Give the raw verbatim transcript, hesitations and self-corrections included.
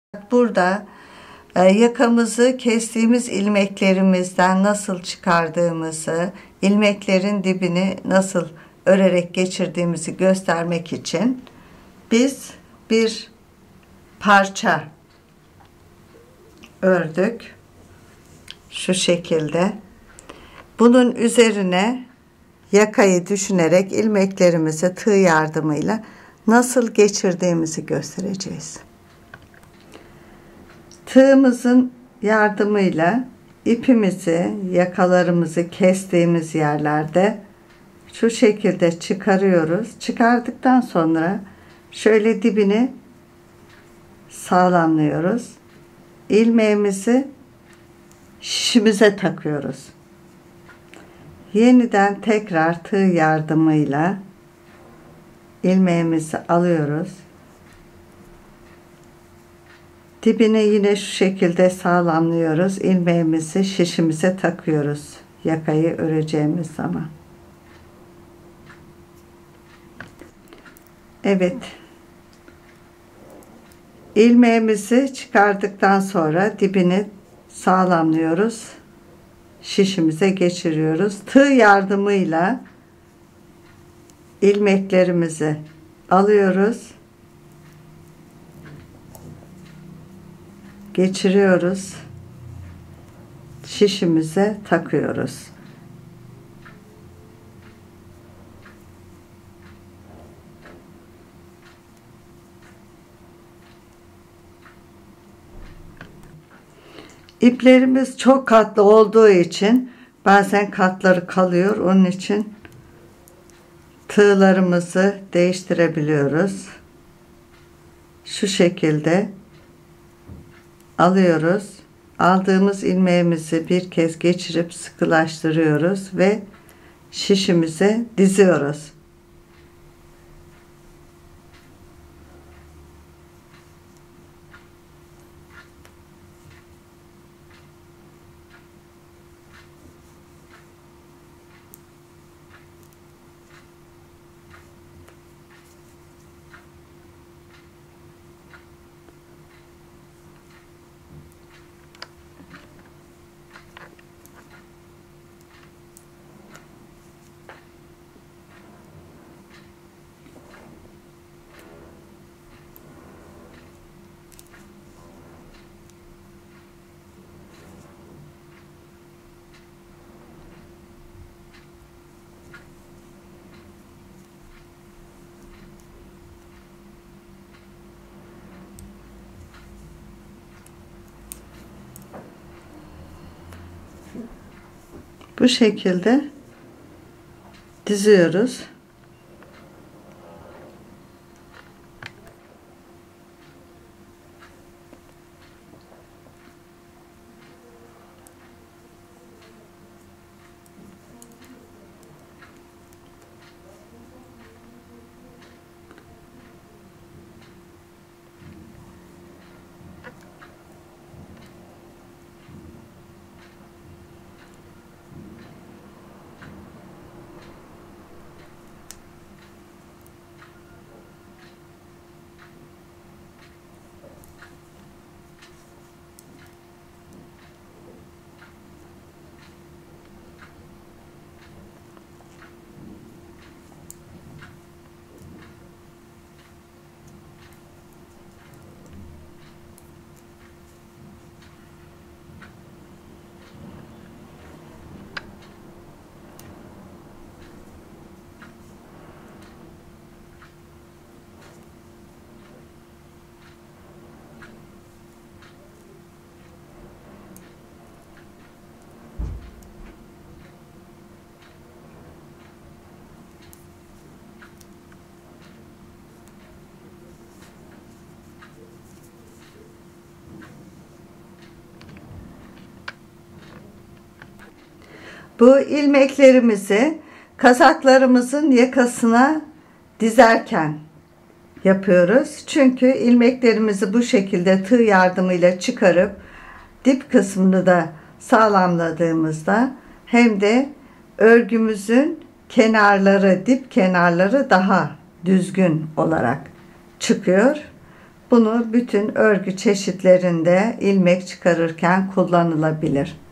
Burada e, yakamızı kestiğimiz ilmeklerimizden nasıl çıkardığımızı, ilmeklerin dibini nasıl örerek geçirdiğimizi göstermek için biz bir parça ördük. Şu şekilde. Bunun üzerine yakayı düşünerek ilmeklerimizi tığ yardımıyla nasıl geçirdiğimizi göstereceğiz. Tığımızın yardımıyla ipimizi, yakalarımızı kestiğimiz yerlerde şu şekilde çıkarıyoruz. Çıkardıktan sonra şöyle dibini sağlamlıyoruz. İlmeğimizi şişimize takıyoruz. Yeniden tekrar tığ yardımıyla ilmeğimizi alıyoruz. Dibine yine şu şekilde sağlamlıyoruz. İlmeğimizi şişimize takıyoruz. Yakayı öreceğimiz zaman. Evet. İlmeğimizi çıkardıktan sonra dibini sağlamlıyoruz. Şişimize geçiriyoruz. Tığ yardımıyla ilmeklerimizi alıyoruz. Geçiriyoruz. Şişimize takıyoruz. İplerimiz çok katlı olduğu için bazen katları kalıyor. Onun için tığlarımızı değiştirebiliyoruz. Şu şekilde alıyoruz. Aldığımız ilmeğimizi bir kez geçirip sıkılaştırıyoruz ve şişimize diziyoruz. Bu şekilde diziyoruz. Bu ilmeklerimizi kazaklarımızın yakasına dizerken yapıyoruz. Çünkü ilmeklerimizi bu şekilde tığ yardımıyla çıkarıp dip kısmını da sağlamladığımızda hem de örgümüzün kenarları, dip kenarları daha düzgün olarak çıkıyor. Bunu bütün örgü çeşitlerinde ilmek çıkarırken kullanılabilir.